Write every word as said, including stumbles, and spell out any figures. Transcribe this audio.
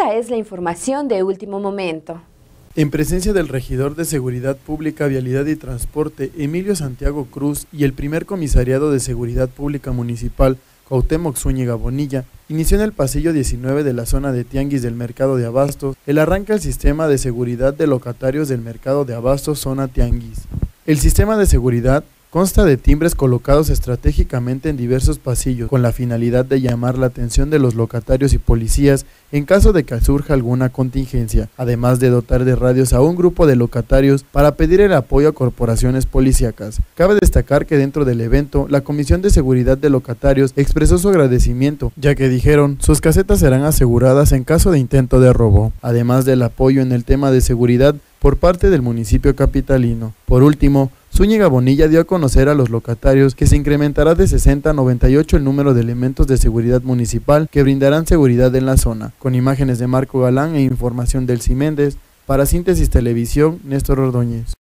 Esta es la información de último momento. En presencia del regidor de Seguridad Pública, Vialidad y Transporte, Emilio Santiago Cruz, y el primer comisariado de Seguridad Pública Municipal, Cuauhtémoc Zúñiga Bonilla, inició en el pasillo diecinueve de la zona de Tianguis del Mercado de Abastos el arranque al sistema de seguridad de locatarios del Mercado de Abastos Zona Tianguis. El sistema de seguridad consta de timbres colocados estratégicamente en diversos pasillos con la finalidad de llamar la atención de los locatarios y policías en caso de que surja alguna contingencia, además de dotar de radios a un grupo de locatarios para pedir el apoyo a corporaciones policíacas. Cabe destacar que dentro del evento, la Comisión de Seguridad de Locatarios expresó su agradecimiento, ya que dijeron sus casetas serán aseguradas en caso de intento de robo, además del apoyo en el tema de seguridad por parte del municipio capitalino. Por último, Zúñiga Bonilla dio a conocer a los locatarios que se incrementará de sesenta a noventa y ocho el número de elementos de seguridad municipal que brindarán seguridad en la zona. Con imágenes de Marco Galán e información del Ciméndez, para Síntesis Televisión, Néstor Ordóñez.